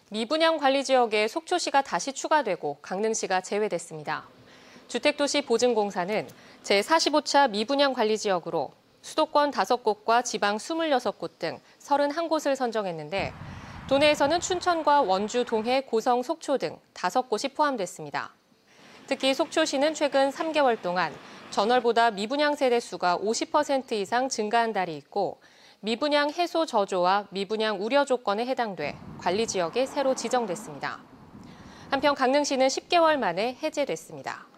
미분양 관리지역에 속초시가 다시 추가되고 강릉시가 제외됐습니다. 주택도시보증공사는 제45차 미분양 관리지역으로 수도권 5곳과 지방 26곳 등 31곳을 선정했는데 도내에서는 춘천과 원주, 동해, 고성, 속초 등 5곳이 포함됐습니다. 특히 속초시는 최근 3개월 동안 전월보다 미분양 세대 수가 50% 이상 증가한 달이 있고 미분양 해소 저조와 미분양 우려 조건에 해당돼 관리지역에 새로 지정됐습니다. 한편 강릉시는 10개월 만에 해제됐습니다.